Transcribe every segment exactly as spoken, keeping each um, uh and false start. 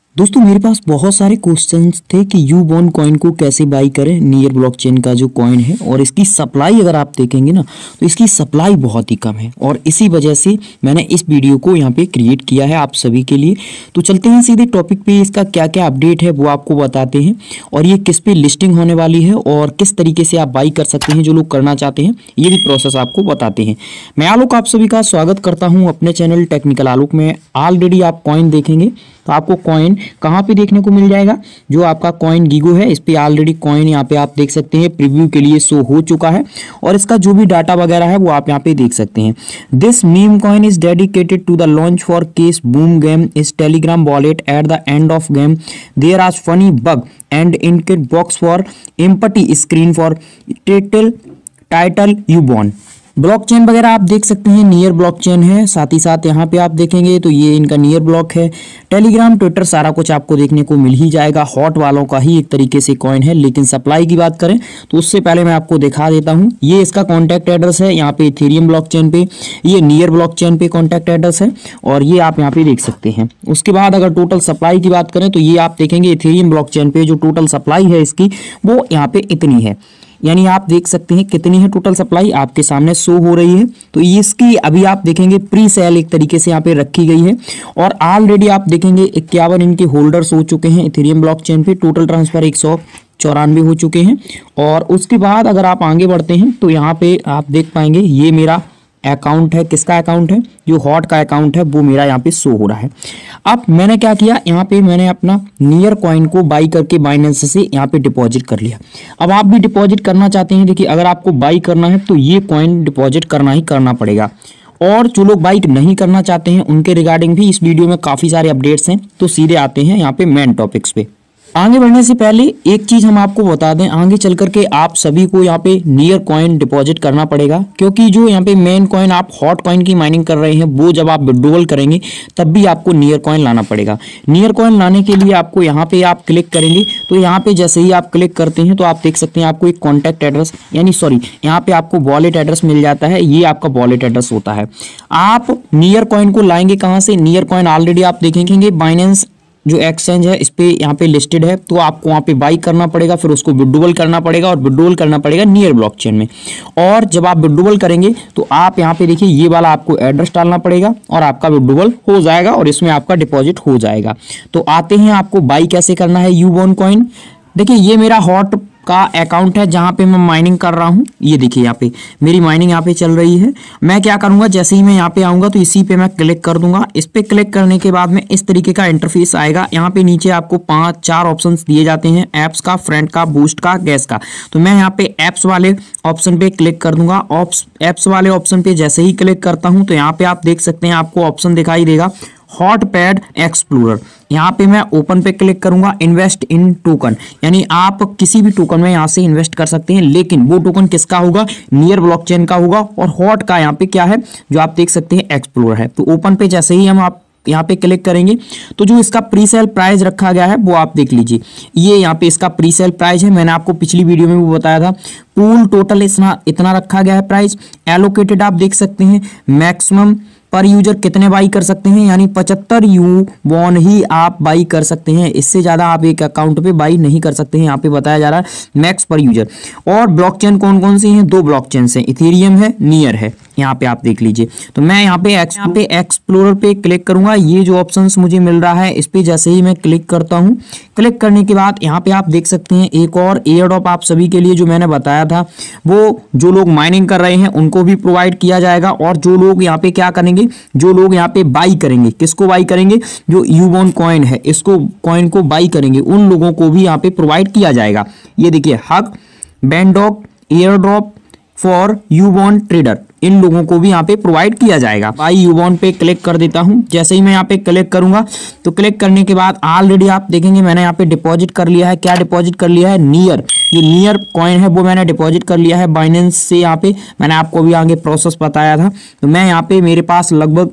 दोस्तों मेरे पास बहुत सारे क्वेश्चंस थे कि यूबॉर्न कॉइन को कैसे बाई करें। नियर ब्लॉकचेन का जो कॉइन है और इसकी सप्लाई अगर आप देखेंगे ना तो इसकी सप्लाई बहुत ही कम है और इसी वजह से मैंने इस वीडियो को यहाँ पे क्रिएट किया है आप सभी के लिए। तो चलते हैं सीधे टॉपिक पे, इसका क्या क्या अपडेट है वो आपको बताते हैं और ये किस पे लिस्टिंग होने वाली है और किस तरीके से आप बाई कर सकते हैं। जो लोग करना चाहते हैं ये भी प्रोसेस आपको बताते हैं। मैं आलोक आप सभी का स्वागत करता हूँ अपने चैनल टेक्निकल आलोक में। ऑलरेडी आप कॉइन देखेंगे तो आपको कॉइन कहाँ पे देखने को मिल जाएगा, जो आपका कॉइन गीगो है इस पे ऑलरेडी कॉइन यहाँ पे आप देख सकते हैं प्रीव्यू के लिए शो हो चुका है और इसका जो भी डाटा वगैरह है वो आप यहाँ पे देख सकते हैं। This meme coin is dedicated to the launch for case boom game is Telegram wallet at the end of game there are funny bug and इनकेट box for empty screen for title title यूबॉर्न। Blockchain वगैरह आप देख सकते हैं, near blockchain है। साथ ही साथ यहाँ पे आप देखेंगे तो ये इनका नियर ब्लॉक है। टेलीग्राम, ट्विटर सारा कुछ आपको देखने को मिल ही जाएगा। हॉट वालों का ही एक तरीके से कॉइन है, लेकिन सप्लाई की बात करें तो उससे पहले मैं आपको दिखा देता हूँ। ये इसका कॉन्टैक्ट एड्रेस है यहाँ पे इथेरियम ब्लॉकचेन पे, ये नियर ब्लॉकचेन पे कॉन्टैक्ट एड्रेस है और ये आप यहाँ पे देख सकते हैं। उसके बाद अगर टोटल सप्लाई की बात करें तो ये आप देखेंगे इथेरियम ब्लॉकचेन पे जो टोटल सप्लाई है इसकी वो यहाँ पे इतनी है, यानी आप देख सकते हैं कितनी है टोटल सप्लाई आपके सामने शो हो रही है। तो इसकी अभी आप देखेंगे प्री सेल एक तरीके से यहाँ पे रखी गई है और ऑलरेडी आप देखेंगे इक्यावन इनके होल्डर्स हो चुके हैं इथेरियम ब्लॉकचेन पे। टोटल ट्रांसफर एक सौ चौरानवे हो चुके हैं और उसके बाद अगर आप आगे बढ़ते हैं तो यहाँ पे आप देख पाएंगे ये मेरा अकाउंट है। किसका अकाउंट है? जो हॉट का अकाउंट है वो मेरा यहाँ पे शो हो रहा है। अब मैंने क्या किया, यहाँ पे मैंने अपना नियर कॉइन को बाई करके बाइनेंस से यहाँ पे डिपॉजिट कर लिया। अब आप भी डिपॉजिट करना चाहते हैं, देखिए अगर आपको बाई करना है तो ये कॉइन डिपॉजिट करना ही करना पड़ेगा। और जो लोग बाई नहीं करना चाहते हैं उनके रिगार्डिंग भी इस वीडियो में काफी सारे अपडेट्स हैं। तो सीधे आते हैं यहाँ पे मेन टॉपिक्स पे। आगे बढ़ने से पहले एक चीज हम आपको बता दें, आगे चल करके आप सभी को यहाँ पे नियर कॉइन डिपॉजिट करना पड़ेगा, क्योंकि जो यहाँ पे मेन कॉइन आप हॉट कॉइन की माइनिंग कर रहे हैं वो जब आप विड्रॉल करेंगे तब भी आपको नियर कॉइन लाना पड़ेगा। नियर कॉइन लाने के लिए आपको यहाँ पे आप क्लिक करेंगे तो यहाँ पे जैसे ही आप क्लिक करते हैं तो आप देख सकते हैं आपको एक कॉन्टैक्ट एड्रेस यानी सॉरी यहाँ पे आपको वॉलेट एड्रेस मिल जाता है। ये आपका वॉलेट एड्रेस होता है। आप नियर कॉइन को लाएंगे कहाँ से? नियर कॉइन ऑलरेडी आप देखेंगे बाइनेंस जो एक्सचेंज है इस पे यहाँ पे लिस्टेड है, तो आपको वहाँ पे बाई करना पड़ेगा, फिर उसको विड्रॉल करना पड़ेगा और विड्रॉल करना पड़ेगा नियर ब्लॉकचेन में। और जब आप विड्रॉल करेंगे तो आप यहाँ पे देखिए ये वाला आपको एड्रेस डालना पड़ेगा और आपका विड्रॉल हो जाएगा और इसमें आपका डिपॉजिट हो जाएगा। तो आते हैं आपको बाई कैसे करना है यूबॉर्न कॉइन। देखिए ये मेरा हॉट का अकाउंट है जहां पे मैं माइनिंग कर रहा हूं। ये देखिए यहाँ पे मेरी माइनिंग यहाँ पे चल रही है। मैं क्या करूंगा, जैसे ही मैं यहाँ पे आऊंगा तो इसी पे मैं क्लिक कर दूंगा। इस पे क्लिक करने के बाद में इस तरीके का इंटरफेस आएगा। यहाँ पे नीचे आपको पांच चार ऑप्शंस दिए जाते हैं, एप्स का, फ्रेंड का, बूस्ट का, गैस का। तो मैं यहाँ पे एप्स वाले ऑप्शन पे क्लिक कर दूंगा। एप्स वाले ऑप्शन पे जैसे ही क्लिक करता हूँ तो यहाँ पे आप देख सकते हैं आपको ऑप्शन दिखाई देगा हॉट पैड एक्सप्लोरर। यहाँ पे मैं ओपन पे क्लिक करूंगा। इन्वेस्ट इन टोकन, यानी आप किसी भी टोकन में यहाँ से इन्वेस्ट कर सकते हैं, लेकिन वो टोकन किसका होगा? नियर ब्लॉकचेन का होगा। और हॉट का यहाँ पे क्या है जो आप देख सकते हैं एक्सप्लोरर है। तो ओपन पे जैसे ही हम आप यहाँ पे क्लिक करेंगे तो जो इसका प्री सेल प्राइस रखा गया है वो आप देख लीजिए। ये यहाँ पे इसका प्री सेल प्राइस है, मैंने आपको पिछली वीडियो में भी बताया था। पूल टोटल इतना इतना रखा गया है प्राइस। एलोकेटेड आप देख सकते हैं मैक्सिमम पर यूजर कितने बाई कर सकते हैं, यानी पचहत्तर यू बॉन ही आप बाई कर सकते हैं। इससे ज्यादा आप एक अकाउंट पे बाई नहीं कर सकते हैं। यहाँ पे बताया जा रहा है मैक्स पर यूजर। और ब्लॉकचेन कौन कौन सी हैं? दो ब्लॉकचेन हैं, इथेरियम है, नियर है। यहाँ पे आप देख लीजिए। तो मैं यहाँ पे एक्स यहाँ पे एक्सप्लोरर पे क्लिक करूंगा। ये जो ऑप्शंस मुझे मिल रहा है इस पे जैसे ही मैं क्लिक करता हूँ, क्लिक करने के बाद यहाँ पे आप देख सकते हैं एक और एयर ड्रॉप आप सभी के लिए जो मैंने बताया था वो जो लोग माइनिंग कर रहे हैं उनको भी प्रोवाइड किया जाएगा। और जो लोग यहाँ पे क्या करेंगे, जो लोग यहाँ पे बाई करेंगे, किसको बाई करेंगे? जो यूबॉर्न कॉइन है इसको कॉइन को बाई करेंगे उन लोगों को भी यहाँ पे प्रोवाइड किया जाएगा। ये देखिए हक बैंडॉक एयर ड्रॉप फॉर यूबॉर्न ट्रेडर, इन लोगों को भी यहाँ पे प्रोवाइड किया जाएगा। बाई यूबॉर्न पे क्लिक कर देता हूँ। जैसे ही मैं यहाँ पे क्लिक करूंगा तो क्लिक करने के बाद ऑलरेडी आप देखेंगे मैंने यहाँ पे डिपॉजिट कर लिया है। क्या डिपॉजिट कर लिया है? नियर, जो नियर कॉइन है वो मैंने डिपॉजिट कर लिया है बाइनेंस से। यहाँ पे मैंने आपको भी आगे प्रोसेस बताया था। तो मैं यहाँ पे मेरे पास लगभग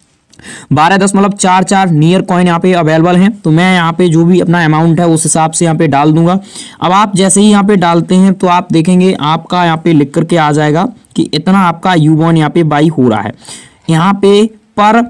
बारह दशमलव चार चार नियर कॉइन यहाँ पे अवेलेबल हैं। तो मैं यहाँ पे जो भी अपना अमाउंट है उस हिसाब से यहाँ पे डाल दूंगा। अब आप जैसे ही यहाँ पे डालते हैं तो आप देखेंगे आपका यहाँ पे लिख करके आ जाएगा कि इतना आपका यूबॉर्न यहाँ पे बाई हो रहा है। यहाँ पे पर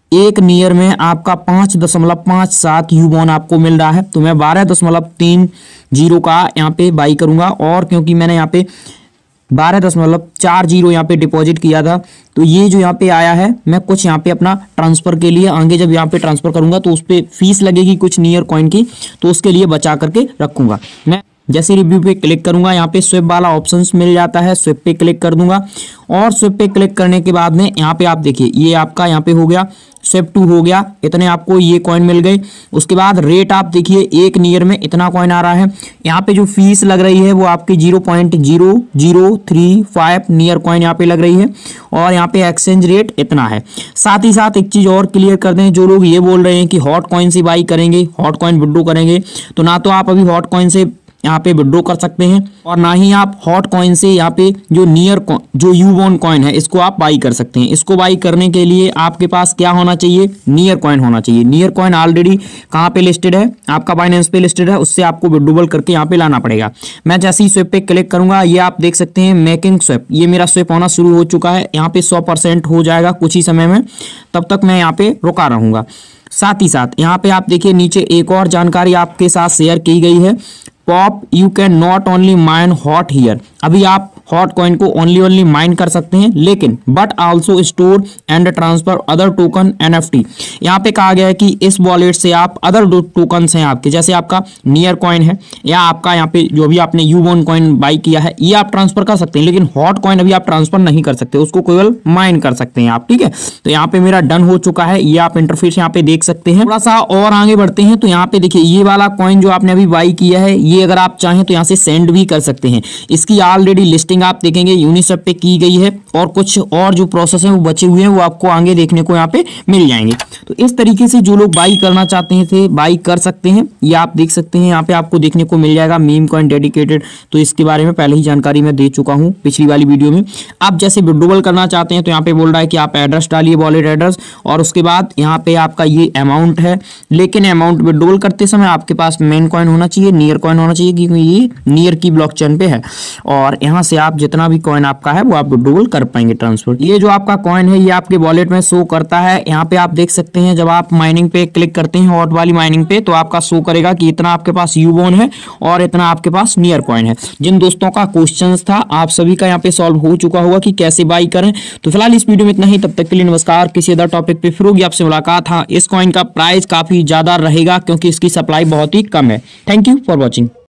एक नियर में आपका पाँच दशमलव पाँच सात यूबॉन आपको मिल रहा है, तो मैं बारह दशमलव तीन जीरो का यहाँ पे बाई करूंगा। और क्योंकि मैंने यहाँ पे बारह दशमलव चार जीरो यहाँ पे डिपॉजिट किया था, तो ये जो यहाँ पे आया है मैं कुछ यहाँ पे अपना ट्रांसफर के लिए आगे जब यहाँ पे ट्रांसफर करूंगा तो उस पर फीस लगेगी कुछ नियर कॉइन की, तो उसके लिए बचा करके रखूंगा। मैं जैसे रिव्यू पे क्लिक करूंगा यहाँ पे स्विप वाला ऑप्शंस मिल जाता है, स्विप पे क्लिक कर दूंगा। और स्विप पे क्लिक करने के बाद में यहाँ पे आप देखिए ये आपका यहाँ पे हो गया स्विप टू हो गया, इतने आपको ये कॉइन मिल गए। उसके बाद रेट आप देखिए एक नियर में इतना कॉइन आ रहा है। यहाँ पे जो फीस लग रही है वो आपकी zero point zero zero three five Near coin यहाँ पे लग रही है। और यहाँ पे एक्सचेंज रेट इतना है। साथ ही साथ एक चीज और क्लियर कर दें, जो लोग ये बोल रहे हैं कि हॉट कॉइन से बाई करेंगे, हॉट कॉइन विड्रॉ करेंगे, तो ना तो आप अभी हॉट कॉइन से यहाँ पे विड्रॉ कर सकते हैं और ना ही आप हॉट कॉइन से यहाँ पे जो नियर जो यूबॉन कॉइन है इसको आप बाई कर सकते हैं। इसको बाई करने के लिए आपके पास क्या होना चाहिए, नियर कॉइन होना चाहिए। नियर कॉइन ऑलरेडी कहाँ पे लिस्टेड है, आपका बाइनेंस पे लिस्टेड है, उससे आपको विड्रॉल करके यहाँ पे लाना पड़ेगा। मैं जैसे ही स्विप पे क्लिक करूंगा ये आप देख सकते हैं मेकिंग स्विप, ये मेरा स्विप होना शुरू हो चुका है। यहाँ पे सौ परसेंट हो जाएगा कुछ ही समय में, तब तक मैं यहाँ पे रुका रहूंगा। साथ ही साथ यहाँ पे आप देखिए नीचे एक और जानकारी आपके साथ शेयर की गई है, pop you can not only mine hot here. अभी आप हॉट कॉइन को ओनली ओनली माइन कर सकते हैं, लेकिन but also store and transfer other token NFT. यहाँ पे कहा गया है कि इस वॉलेट से आप अदर टोकन हैं आपके, जैसे आपका नियर कॉइन है या आपका यहाँ पे जो भी आपने यूबॉन कॉइन बाई किया है, ये आप ट्रांसफर कर सकते हैं, लेकिन हॉट कॉइन अभी आप ट्रांसफर नहीं कर सकते, उसको केवल माइन कर सकते हैं आप। ठीक है, तो यहाँ पे मेरा डन हो चुका है, ये आप इंटरफेस यहाँ पे देख सकते हैं। थोड़ा सा और आगे बढ़ते हैं तो यहाँ पे देखिए ये वाला कॉइन जो आपने अभी बाई किया है, ये अगर आप चाहें तो यहाँ से सेंड भी कर सकते हैं। इसकी ऑलरेडी लिस्टिंग आप देखेंगे यूनिस्वेप पे की गई है और कुछ और जो प्रोसेस है वो बचे हुए हैं, वो आपको आगे देखने को यहाँ पे मिल जाएंगे। तो इस तरीके से जो लोग बाई करना चाहते हैं थे बाई कर सकते हैं। ये आप देख सकते हैं यहाँ पे आपको देखने को मिल जाएगा मीम कॉइन डेडिकेटेड, तो इसके बारे में पहले ही जानकारी मैं दे चुका हूँ पिछली वाली वीडियो में। आप जैसे विड्रॉल करना चाहते हैं तो यहाँ पे बोल रहा है कि आप एड्रेस डालिए, वॉलेट एड्रेस, और उसके बाद यहाँ पे आपका ये अमाउंट है, लेकिन अमाउंट विड्रॉल करते समय आपके पास मेन कॉइन होना चाहिए, नियर कॉइन होना चाहिए, क्योंकि ये नियर की ब्लॉकचेन पे है। और यहाँ से आप जितना भी कॉइन आपका है वो आप विड्रॉल कर पाएंगे ट्रांसफर। ये जो आपका कॉइन है ये आपके वॉलेट में शो करता है। यहाँ पे आप देख सकते हैं जब आप माइनिंग पे क्लिक करते हैं हॉट वाली माइनिंग पे, तो आपका शो करेगा कि इतना आपके पास यूबॉन है और इतना आपके पास नियर कॉइन है। जिन दोस्तों का क्वेश्चन था आप सभी का यहाँ पे सॉल्व हो चुका होगा कि कैसे बाई करें। तो फिलहाल इस वीडियो में इतना ही, तब तक के लिए नमस्कार। किसी अदर टॉपिक पे फिर होगी आपसे मुलाकात। हाँ, इस कॉइन का प्राइस काफी ज्यादा रहेगा क्योंकि इसकी सप्लाई बहुत ही कम है। Thank you for watching.